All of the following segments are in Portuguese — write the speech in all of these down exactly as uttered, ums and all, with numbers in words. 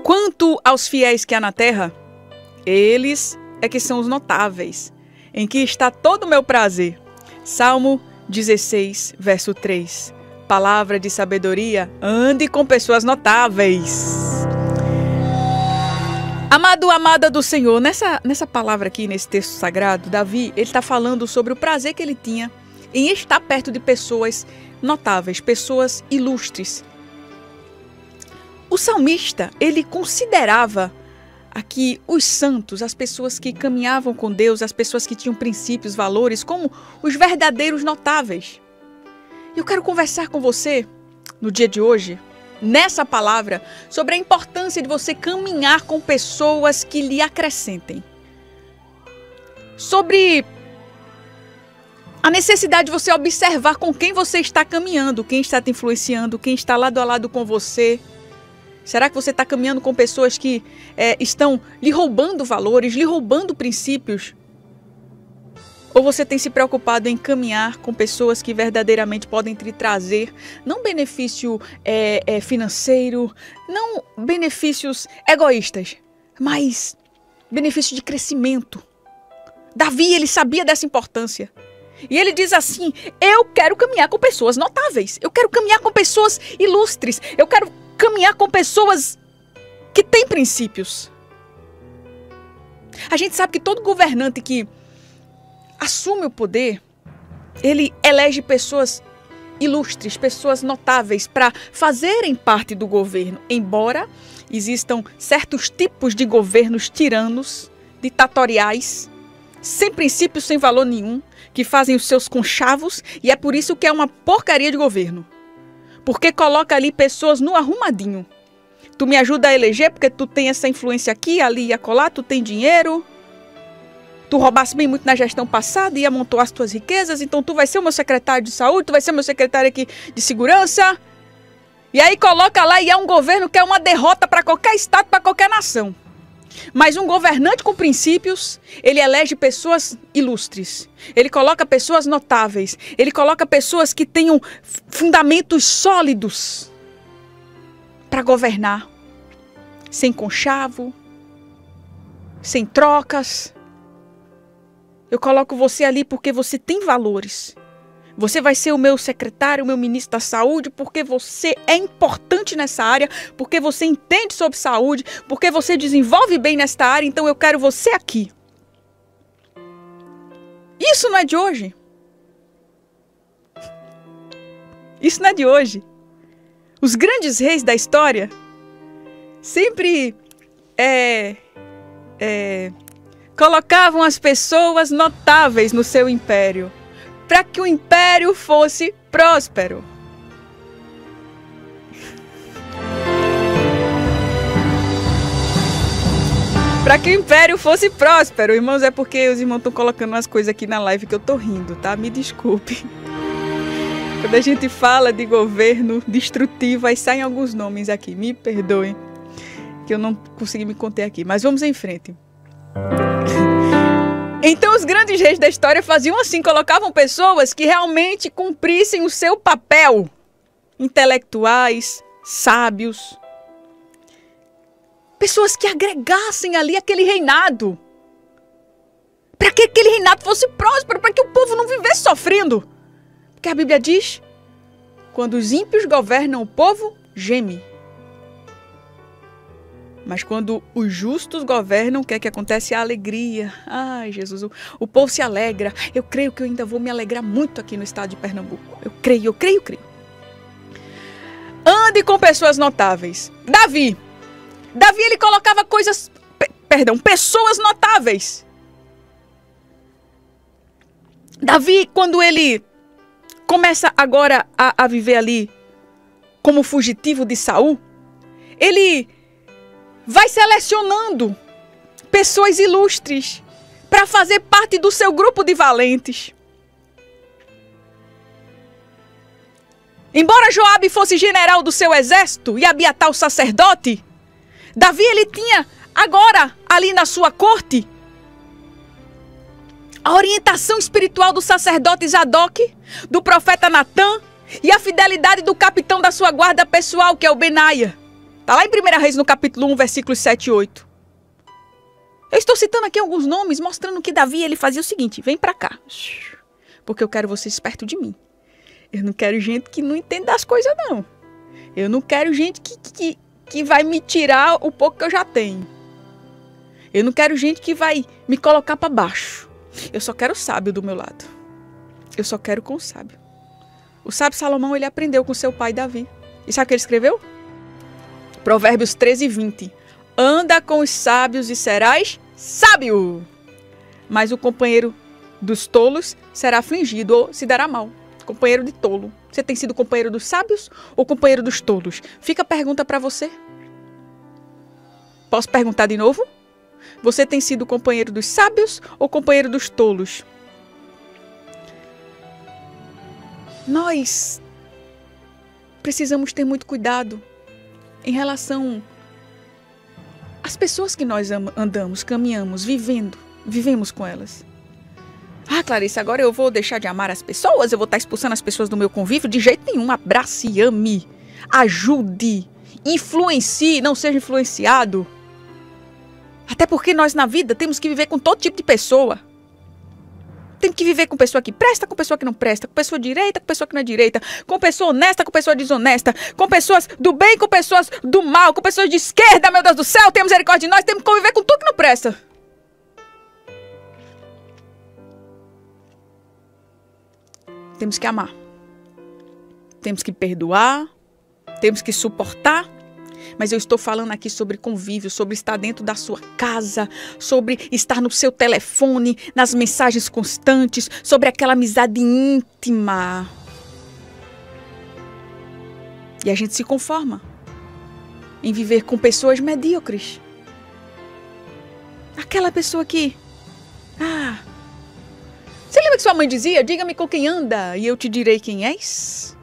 Quanto aos fiéis que há na terra, eles é que são os notáveis, em que está todo o meu prazer. Salmo dezesseis, verso três. Palavra de sabedoria, ande com pessoas notáveis. Amado, amada do Senhor, nessa, nessa palavra aqui, nesse texto sagrado, Davi, ele está falando sobre o prazer que ele tinha em estar perto de pessoas notáveis, pessoas ilustres. O salmista, ele considerava aqui os santos, as pessoas que caminhavam com Deus, as pessoas que tinham princípios, valores, como os verdadeiros notáveis. Eu quero conversar com você, no dia de hoje, nessa palavra, sobre a importância de você caminhar com pessoas que lhe acrescentem. Sobre a necessidade de você observar com quem você está caminhando, quem está te influenciando, quem está lado a lado com você. Será que você está caminhando com pessoas que é, estão lhe roubando valores, lhe roubando princípios? Ou você tem se preocupado em caminhar com pessoas que verdadeiramente podem te trazer, não benefício é, é, financeiro, não benefícios egoístas, mas benefício de crescimento? Davi, ele sabia dessa importância. E ele diz assim, eu quero caminhar com pessoas notáveis, eu quero caminhar com pessoas ilustres, eu quero caminhar com pessoas que têm princípios. A gente sabe que todo governante que assume o poder, ele elege pessoas ilustres, pessoas notáveis para fazerem parte do governo. Embora existam certos tipos de governos tiranos, ditatoriais, sem princípios, sem valor nenhum, que fazem os seus conchavos, e é por isso que é uma porcaria de governo. Porque coloca ali pessoas no arrumadinho. Tu me ajuda a eleger porque tu tem essa influência aqui, ali e acolá, tu tem dinheiro. Tu roubasse bem muito na gestão passada e amontoar as tuas riquezas, então tu vai ser o meu secretário de saúde, tu vai ser o meu secretário aqui de segurança. E aí coloca lá e é um governo que é uma derrota para qualquer estado, para qualquer nação. Mas um governante com princípios, ele elege pessoas ilustres. Ele coloca pessoas notáveis. Ele coloca pessoas que tenham fundamentos sólidos para governar. Sem conchavo, sem trocas. Eu coloco você ali porque você tem valores. Você vai ser o meu secretário, o meu ministro da saúde, porque você é importante nessa área, porque você entende sobre saúde, porque você desenvolve bem nesta área, então eu quero você aqui. Isso não é de hoje. Isso não é de hoje. Os grandes reis da história sempre é, é, colocavam as pessoas notáveis no seu império, para que o império fosse próspero. Para que o império fosse próspero. Irmãos, é porque os irmãos estão colocando umas coisas aqui na live que eu tô rindo, tá? Me desculpe. Quando a gente fala de governo destrutivo, aí saem alguns nomes aqui. Me perdoem, que eu não consegui me conter aqui. Mas vamos em frente. Então os grandes reis da história faziam assim, colocavam pessoas que realmente cumprissem o seu papel. Intelectuais, sábios. Pessoas que agregassem ali aquele reinado. Para que aquele reinado fosse próspero, para que o povo não vivesse sofrendo. Porque a Bíblia diz, quando os ímpios governam o povo, geme. Mas quando os justos governam, o que é que acontece? A alegria. Ai, Jesus, o, o povo se alegra. Eu creio que eu ainda vou me alegrar muito aqui no estado de Pernambuco. Eu creio, eu creio, eu creio. Ande com pessoas notáveis. Davi. Davi, ele colocava coisas... Pe- perdão, pessoas notáveis. Davi, quando ele começa agora a, a viver ali como fugitivo de Saul, ele vai selecionando pessoas ilustres para fazer parte do seu grupo de valentes. Embora Joabe fosse general do seu exército e Abiatar o sacerdote, Davi ele tinha agora ali na sua corte a orientação espiritual do sacerdote Zadok, do profeta Natã e a fidelidade do capitão da sua guarda pessoal, que é o Benaia. Está lá em primeira Reis, no capítulo um, versículos sete e oito. Eu estou citando aqui alguns nomes, mostrando que Davi ele fazia o seguinte: vem para cá, porque eu quero vocês perto de mim. Eu não quero gente que não entenda das coisas, não. Eu não quero gente que, que, que vai me tirar o pouco que eu já tenho. Eu não quero gente que vai me colocar para baixo. Eu só quero o sábio do meu lado. Eu só quero com o sábio. O sábio Salomão, ele aprendeu com seu pai Davi. E sabe o que ele escreveu? Provérbios treze, vinte. Anda com os sábios e serás sábio. Mas o companheiro dos tolos será afligido ou se dará mal. Companheiro de tolo. Você tem sido companheiro dos sábios ou companheiro dos tolos? Fica a pergunta para você. Posso perguntar de novo? Você tem sido companheiro dos sábios ou companheiro dos tolos? Nós precisamos ter muito cuidado em relação às pessoas que nós andamos, caminhamos, vivendo, vivemos com elas. Ah, Clarice, agora eu vou deixar de amar as pessoas? Eu vou estar expulsando as pessoas do meu convívio? De jeito nenhum. Abrace e ame. Ajude. Influencie, não seja influenciado. Até porque nós na vida temos que viver com todo tipo de pessoa. Temos que viver com pessoa que presta, com pessoa que não presta, com pessoa direita, com pessoa que não é direita, com pessoa honesta, com pessoa desonesta, com pessoas do bem, com pessoas do mal, com pessoas de esquerda, meu Deus do céu, tenha misericórdia de nós, temos que conviver com tudo que não presta. Temos que amar. Temos que perdoar. Temos que suportar. Mas eu estou falando aqui sobre convívio, sobre estar dentro da sua casa, sobre estar no seu telefone, nas mensagens constantes, sobre aquela amizade íntima. E a gente se conforma em viver com pessoas medíocres. Aquela pessoa que... Ah... Você lembra que sua mãe dizia, diga-me com quem anda e eu te direi quem és?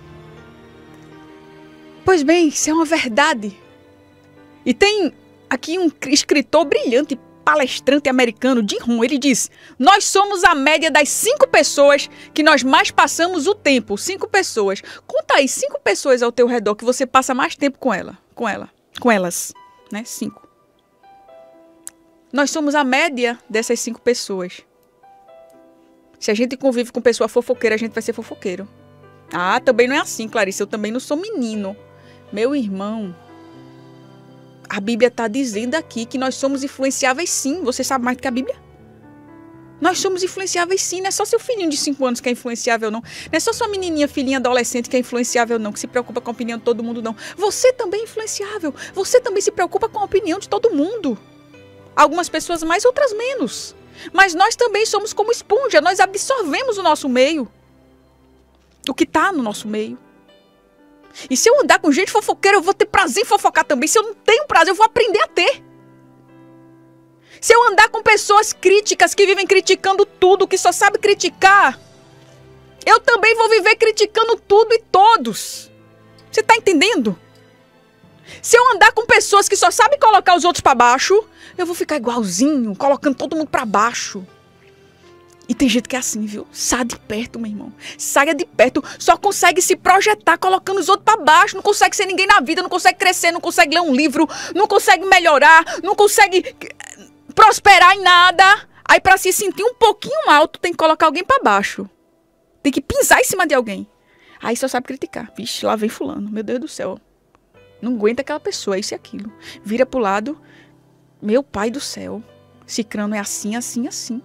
Pois bem, isso é uma verdade. E tem aqui um escritor brilhante, palestrante americano, Jim Rohn, ele diz, nós somos a média das cinco pessoas que nós mais passamos o tempo. Cinco pessoas. Conta aí, cinco pessoas ao teu redor que você passa mais tempo com ela, com ela, com elas, né? Cinco. Nós somos a média dessas cinco pessoas. Se a gente convive com pessoa fofoqueira, a gente vai ser fofoqueiro. Ah, também não é assim, Clarice. Eu também não sou menino. Meu irmão, a Bíblia está dizendo aqui que nós somos influenciáveis sim. Você sabe mais do que a Bíblia? Nós somos influenciáveis sim. Não é só seu filhinho de cinco anos que é influenciável, não. Não é só sua menininha, filhinha adolescente que é influenciável, não. Que se preocupa com a opinião de todo mundo, não. Você também é influenciável. Você também se preocupa com a opinião de todo mundo. Algumas pessoas mais, outras menos. Mas nós também somos como esponja, nós absorvemos o nosso meio, o que está no nosso meio. E se eu andar com gente fofoqueira, eu vou ter prazer em fofocar também. Se eu não tenho prazer, eu vou aprender a ter. Se eu andar com pessoas críticas, que vivem criticando tudo, que só sabem criticar, eu também vou viver criticando tudo e todos. Você está entendendo? Se eu andar com pessoas que só sabem colocar os outros para baixo, eu vou ficar igualzinho, colocando todo mundo para baixo. E tem gente que é assim, viu? Sai de perto, meu irmão. Saia de perto. Só consegue se projetar colocando os outros para baixo. Não consegue ser ninguém na vida, não consegue crescer, não consegue ler um livro, não consegue melhorar, não consegue prosperar em nada. Aí para se sentir um pouquinho alto, tem que colocar alguém para baixo. Tem que pisar em cima de alguém. Aí só sabe criticar. Vixe, lá vem fulano. Meu Deus do céu. Não aguenta aquela pessoa, isso e aquilo. Vira pro lado, meu pai do céu. Cicrano é assim, assim, assim.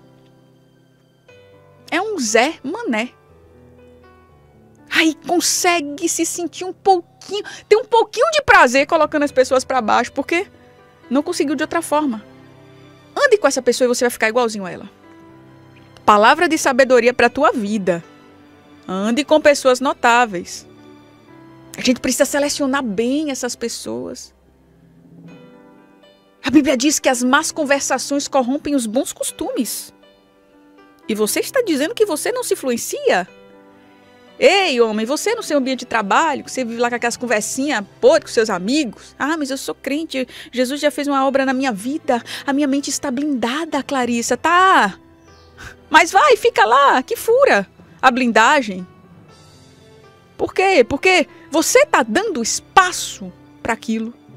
É um Zé Mané. Aí consegue se sentir um pouquinho, ter um pouquinho de prazer colocando as pessoas pra baixo, porque não conseguiu de outra forma. Ande com essa pessoa e você vai ficar igualzinho a ela. Palavra de sabedoria pra tua vida. Ande com pessoas notáveis. A gente precisa selecionar bem essas pessoas. A Bíblia diz que as más conversações corrompem os bons costumes. E você está dizendo que você não se influencia? Ei, homem, você no seu ambiente de trabalho, você vive lá com aquelas conversinhas podres com seus amigos. Ah, mas eu sou crente, Jesus já fez uma obra na minha vida, a minha mente está blindada, Clarissa, tá? Mas vai, fica lá, que fura a blindagem. Por quê? Porque você está dando espaço para aquilo.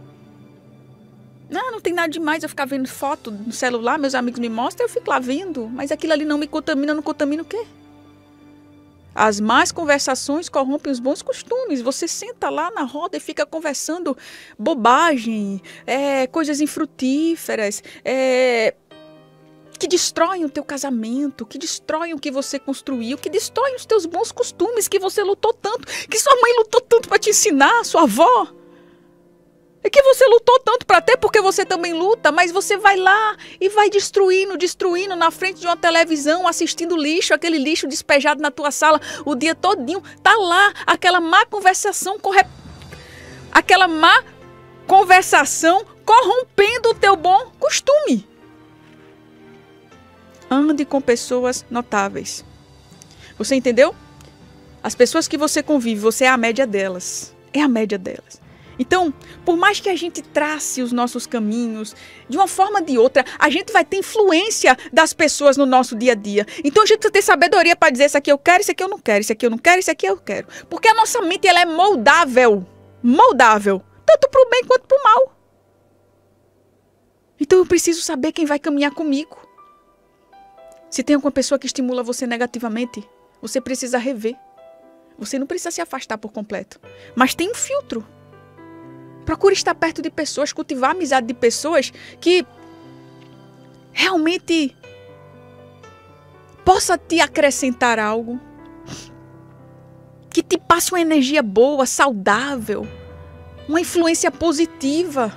Não, não tem nada demais eu ficar vendo foto no celular, meus amigos me mostram, eu fico lá vendo. Mas aquilo ali não me contamina, não contamina o quê? As más conversações corrompem os bons costumes. Você senta lá na roda e fica conversando bobagem, é, coisas infrutíferas, é, que destroem o teu casamento, que destroem o que você construiu, que destroem os teus bons costumes que você lutou tanto, que sua mãe lutou tanto para te ensinar, sua avó. É que você lutou tanto para ter, porque você também luta, mas você vai lá e vai destruindo, destruindo na frente de uma televisão, assistindo lixo, aquele lixo despejado na tua sala o dia todinho. Tá lá aquela má conversação, corre... aquela má conversação corrompendo o teu bom costume. Ande com pessoas notáveis. Você entendeu? As pessoas que você convive, você é a média delas. É a média delas. Então, por mais que a gente trace os nossos caminhos, de uma forma ou de outra, a gente vai ter influência das pessoas no nosso dia a dia. Então, a gente precisa ter sabedoria para dizer, isso aqui eu quero, isso aqui eu não quero, isso aqui eu não quero, isso aqui eu quero. Porque a nossa mente, ela é moldável. Moldável. Tanto para o bem quanto para o mal. Então, eu preciso saber quem vai caminhar comigo. Se tem alguma pessoa que estimula você negativamente, você precisa rever. Você não precisa se afastar por completo. Mas tem um filtro. Procure estar perto de pessoas, cultivar a amizade de pessoas que realmente possa te acrescentar algo. Que te passe uma energia boa, saudável. Uma influência positiva.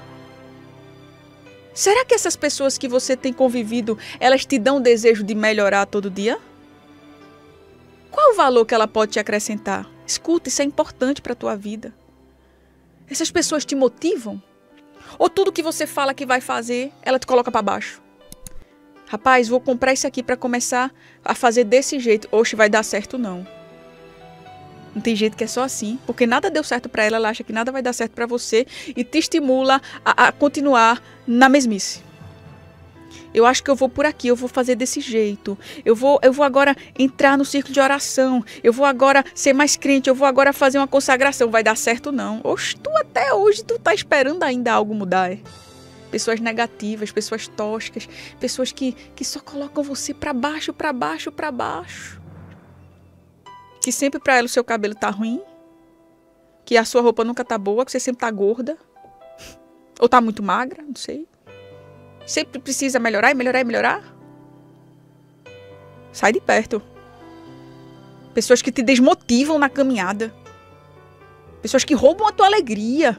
Será que essas pessoas que você tem convivido, elas te dão o desejo de melhorar todo dia? Qual o valor que ela pode te acrescentar? Escuta, isso é importante para a tua vida. Essas pessoas te motivam? Ou tudo que você fala que vai fazer, ela te coloca para baixo? Rapaz, vou comprar isso aqui para começar a fazer desse jeito. Oxe, vai dar certo não. Não tem jeito que é só assim. Porque nada deu certo para ela, ela acha que nada vai dar certo para você e te estimula a, a continuar na mesmice. Eu acho que eu vou por aqui, eu vou fazer desse jeito. Eu vou, eu vou agora entrar no círculo de oração. Eu vou agora ser mais crente. Eu vou agora fazer uma consagração. Vai dar certo não. Oxe, tu até hoje, tu tá esperando ainda algo mudar, é? Pessoas negativas, pessoas tóxicas. Pessoas que, que só colocam você pra baixo, pra baixo, pra baixo. Que sempre pra ela o seu cabelo tá ruim. Que a sua roupa nunca tá boa. Que você sempre tá gorda. Ou tá muito magra, não sei. Sempre precisa melhorar e melhorar e melhorar? Sai de perto. Pessoas que te desmotivam na caminhada. Pessoas que roubam a tua alegria.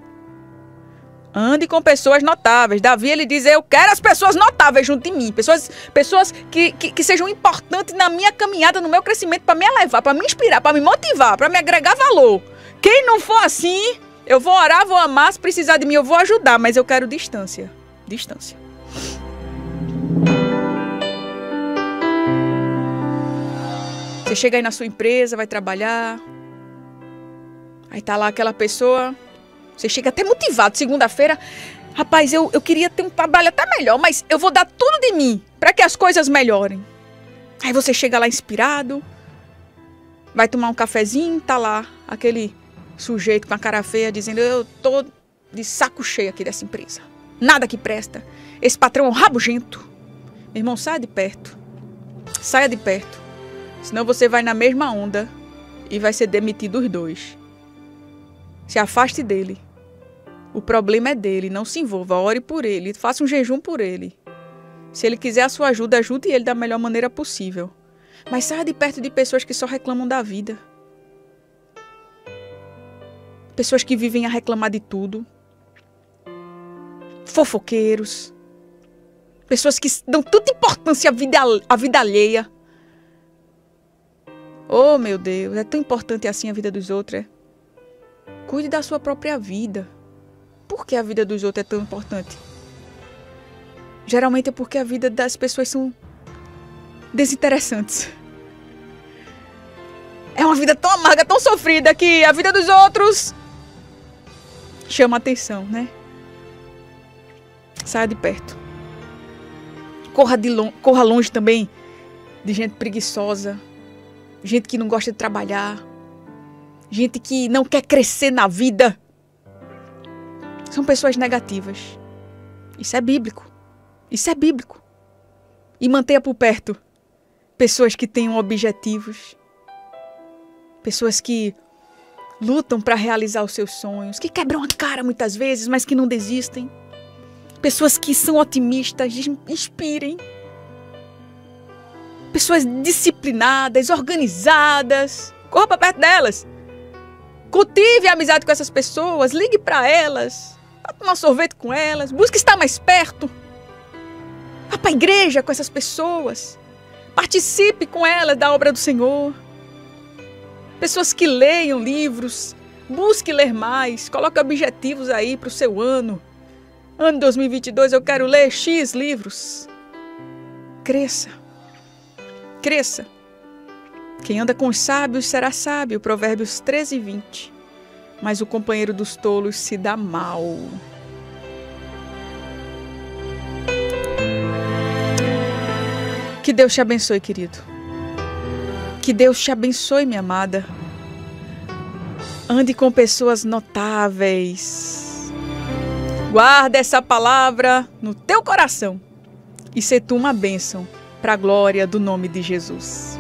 Ande com pessoas notáveis. Davi, ele diz, eu quero as pessoas notáveis junto de mim. Pessoas, pessoas que, que, que sejam importantes na minha caminhada, no meu crescimento, para me elevar, para me inspirar, para me motivar, para me agregar valor. Quem não for assim, eu vou orar, vou amar, se precisar de mim eu vou ajudar, mas eu quero distância. Distância. Você chega aí na sua empresa, vai trabalhar. Aí tá lá aquela pessoa. Você chega até motivado, segunda-feira. Rapaz, eu, eu queria ter um trabalho até melhor, mas eu vou dar tudo de mim para que as coisas melhorem. Aí você chega lá inspirado. Vai tomar um cafezinho, tá lá aquele sujeito com a cara feia dizendo, eu tô de saco cheio aqui dessa empresa. Nada que presta. Esse patrão é um rabugento. Meu irmão, saia de perto. Saia de perto. Senão você vai na mesma onda e vai ser demitido os dois. Se afaste dele. O problema é dele. Não se envolva. Ore por ele. Faça um jejum por ele. Se ele quiser a sua ajuda, ajude ele da melhor maneira possível. Mas saia de perto de pessoas que só reclamam da vida. Pessoas que vivem a reclamar de tudo. Fofoqueiros. Pessoas que dão tanta importância à vida, à vida alheia. Oh, meu Deus, é tão importante assim a vida dos outros, é? Cuide da sua própria vida. Por que a vida dos outros é tão importante? Geralmente é porque a vida das pessoas são desinteressantes. É uma vida tão amarga, tão sofrida, que a vida dos outros chama atenção, né? Saia de perto. Corra, de long- corra longe também de gente preguiçosa. Gente que não gosta de trabalhar. Gente que não quer crescer na vida. São pessoas negativas. Isso é bíblico. Isso é bíblico. E mantenha por perto pessoas que tenham objetivos. Pessoas que lutam para realizar os seus sonhos, que quebram a cara muitas vezes, mas que não desistem. Pessoas que são otimistas, inspirem. Pessoas disciplinadas, organizadas. Corra para perto delas. Cultive a amizade com essas pessoas, ligue para elas, vá tomar sorvete com elas, busque estar mais perto. Vá para a igreja com essas pessoas. Participe com elas da obra do Senhor. Pessoas que leiam livros, busque ler mais, coloque objetivos aí para o seu ano. Ano dois mil e vinte e dois eu quero ler X livros. Cresça, cresça. Quem anda com os sábios será sábio, Provérbios treze, vinte. Mas o companheiro dos tolos se dá mal. Que Deus te abençoe, querido. Que Deus te abençoe, minha amada. Ande com pessoas notáveis. Guarda essa palavra no teu coração e se tu uma bênção para a glória do nome de Jesus.